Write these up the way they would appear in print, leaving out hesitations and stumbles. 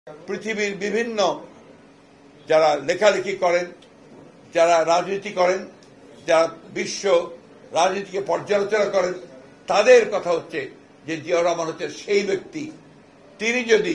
পৃথিবীর বিভিন্ন যারা লেখালেখি করেন, যারা রাজনীতি করেন, যারা বিশ্ব রাজনীতিকে পর্যালোচনা করেন, তাদের কথা হচ্ছে যে জিয়াউর রহমান হচ্ছে সেই ব্যক্তি, তিনি যদি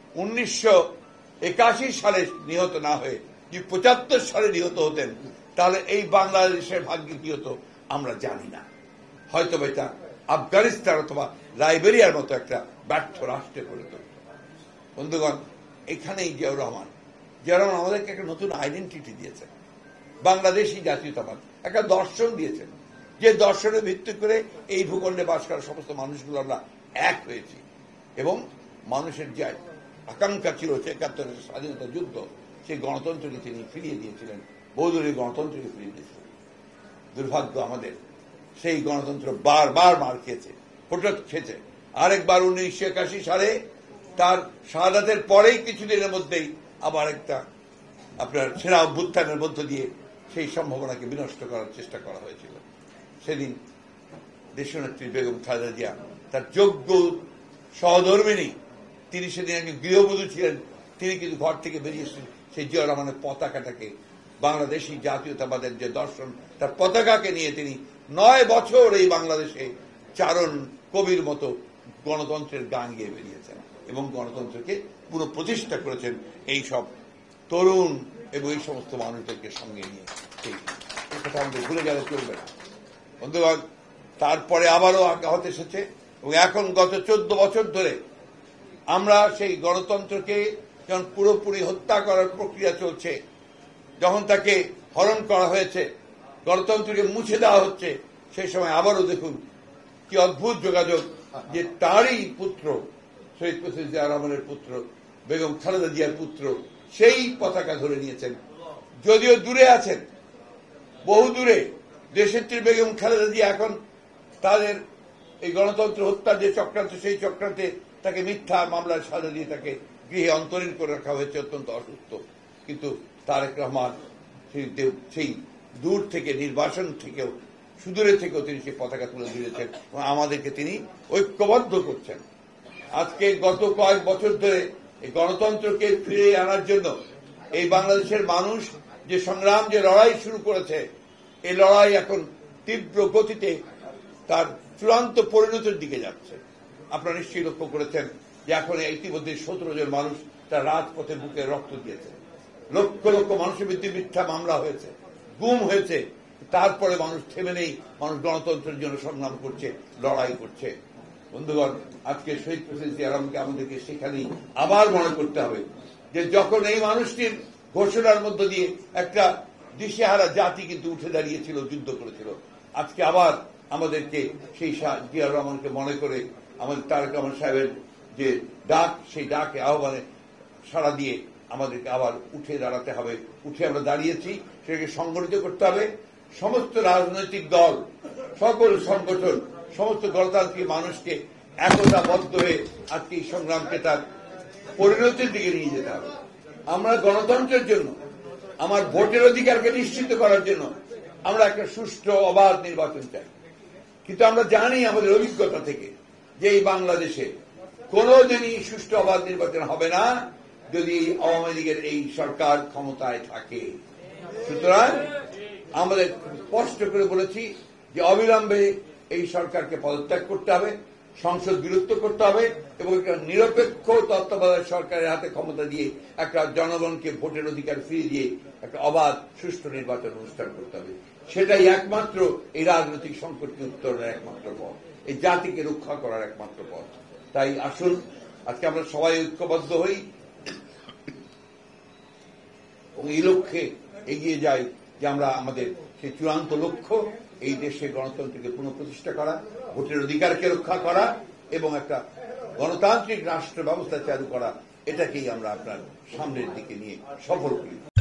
1981 সালে নিহত না হয়ে যদি 75 সালে নিহত হতেন, তাহলে এই বাংলাদেশের ভাগ্যে কি হতো আমরা জানি না। হয়তো এটা আফগানিস্তান অথবা লাইবেরিয়ার মতো একটা ব্যর্থ রাষ্ট্রে পরিণত। বন্ধুগণ, এখানেই জিয়াউর রহমান আমাদেরকে একটা নতুন আইডেন্টিটি দিয়েছেন, বাংলাদেশি জাতীয়তাবাদ, একটা দর্শন দিয়েছেন, যে দর্শনের ভিত্তি করে এই ভূখণ্ডে বাস করা সমস্ত মানুষগুলো আমরা এক হয়েছি এবং মানুষের যে আকাঙ্ক্ষা ছিল ৭১ স্বাধীনতা যুদ্ধ, সেই গণতন্ত্রকে তিনি ফিরিয়ে দিয়েছিলেন, বহুদলীয় গণতন্ত্রকে ফিরিয়ে দিয়েছিলেন। দুর্ভাগ্য আমাদের, সেই গণতন্ত্র বারবার মার খেয়েছে, হোঁচট খেয়েছে। আরেকবার 1981 সালে তার শাহাদাতের পরেই কিছুদিনের মধ্যেই আবার একটা আপনার সেনা অভ্যুত্থানের মধ্য দিয়ে সেই সম্ভাবনাকে বিনষ্ট করার চেষ্টা করা হয়েছিল। সেদিন দেশনেত্রী বেগম খালেদা জিয়া তার যোগ্য সহধর্মিণী, তিনি সেদিন একজন গৃহবধূ ছিলেন, তিনি কিন্তু ঘর থেকে বেরিয়েছেন সেই জিয়াউর রহমানের পতাকাটাকে, বাংলাদেশি জাতীয়তাবাদের যে দর্শন, তার পতাকাকে নিয়ে তিনি 9 বছর এই বাংলাদেশে চারণ কবির মতো গণতন্ত্রের গান গেয়ে বেরিয়েছেন এবং গণতন্ত্রকে পুরো প্রতিষ্ঠা করেছেন এই সব তরুণ এবং এই সমস্ত মানুষদেরকে সঙ্গে নিয়ে। সেই কথা আমাদের ভুলে গেলে চলবে না। বন্ধুগণ, তারপরে আবারও আঘাত এসেছে এবং এখন গত 14 বছর ধরে আমরা সেই গণতন্ত্রকে যখন পুরোপুরি হত্যা করার প্রক্রিয়া চলছে, যখন তাকে হরণ করা হয়েছে, গণতন্ত্রকে মুছে দেওয়া হচ্ছে, সেই সময় আবারও দেখুন কি অদ্ভুত যোগাযোগ, যে তারই পুত্র শহীদ প্রেসিডেন্ট জিয়াউর রহমানের পুত্র বেগম খালেদা জিয়ার পুত্র সেই পতাকা ধরে নিয়েছেন, যদিও দূরে আছেন, বহু দূরে। দেশনেত্রী বেগম খালেদা জিয়া এখন তাদের এই গণতন্ত্র হত্যার যে চক্রান্ত, সেই চক্রান্তে তাকে মিথ্যা মামলার সাজা দিয়ে তাকে গৃহে অন্তরীণ করে রাখা হয়েছে, অত্যন্ত অসুস্থ। কিন্তু তারেক রহমান সেই দূর থেকে, নির্বাসন থেকেও, সুদূরে থেকেও তিনি সেই পতাকা তুলে ধরেছেন এবং আমাদেরকে তিনি ঐক্যবদ্ধ করছেন। আজকে গত কয়েক বছর ধরে এই গণতন্ত্রকে ফিরে আনার জন্য এই বাংলাদেশের মানুষ যে সংগ্রাম, যে লড়াই শুরু করেছে, এই লড়াই এখন তীব্র গতিতে তার চূড়ান্ত পরিণতির দিকে যাচ্ছে। আপনারা নিশ্চয়ই লক্ষ্য করেছেন যে এখন ইতিমধ্যে 17 জন মানুষ তার রাজপথে বুকে রক্ত দিয়েছে, লক্ষ লক্ষ মানুষের বিরুদ্ধে মিথ্যা মামলা হয়েছে, গুম হয়েছে, তারপরে মানুষ থেমে নেই, মানুষ গণতন্ত্রের জন্য সংগ্রাম করছে, লড়াই করছে। বন্ধুগণ, আজকে শহীদ প্রেসিডেন্ট জিয়া রহমানকে আমাদেরকে সেখানেই আবার মনে করতে হবে যে যখন এই মানুষটির ঘোষণার মধ্য দিয়ে একটা দিশেহারা জাতি কিন্তু উঠে দাঁড়িয়েছিল, যুদ্ধ করেছিল, আজকে আবার আমাদেরকে সেই জিয়াউর রহমানকে মনে করে আমাদের তারেক রহমান সাহেবের যে ডাক, সেই ডাকে আহ্বানে সাড়া দিয়ে আমাদেরকে আবার উঠে দাঁড়াতে হবে। উঠে আমরা দাঁড়িয়েছি, সেটাকে সংগঠিত করতে হবে। সমস্ত রাজনৈতিক দল, সকল সংগঠন, সমস্ত গণতান্ত্রিক মানুষকে একতাবদ্ধ হয়ে আজকে এই সংগ্রামকে তার পরিণতির দিকে নিয়ে যেতে হবে। আমরা গণতন্ত্রের জন্য, আমার ভোটের অধিকারকে নিশ্চিত করার জন্য আমরা একটা সুষ্ঠু অবাধ নির্বাচন চাই। কিন্তু আমরা জানি আমাদের অভিজ্ঞতা থেকে যে এই বাংলাদেশে কোনোদিনই সুষ্ঠু অবাধ নির্বাচন হবে না যদি আওয়ামী লীগের এই সরকার ক্ষমতায় থাকে। সুতরাং আমাদের স্পষ্ট করে বলেছি যে অবিলম্বে এই সরকারকে পদত্যাগ করতে হবে, সংসদ বিলুপ্ত করতে হবে এবং একটা নিরপেক্ষ তত্ত্বাবধায়ক সরকারের হাতে ক্ষমতা দিয়ে একটা জনগণকে ভোটের অধিকার ফিরিয়ে দিয়ে একটা অবাধ সুষ্ঠু নির্বাচন অনুষ্ঠান করতে হবে। সেটাই একমাত্র এই রাজনৈতিক সংকটকে উত্তরণের একমাত্র পথ, এই জাতিকে রক্ষা করার একমাত্র পথ। তাই আসুন আজকে আমরা সবাই ঐক্যবদ্ধ হই এবং এই লক্ষ্যে এগিয়ে যাই যে আমরা আমাদের সেই চূড়ান্ত লক্ষ্য, এই দেশে গণতন্ত্রকে পুনঃপ্রতিষ্ঠা করা, ভোটের অধিকারকে রক্ষা করা এবং একটা গণতান্ত্রিক রাষ্ট্র ব্যবস্থা চালু করা, এটাকেই আমরা আপনার সামনের দিকে নিয়ে সফল করি।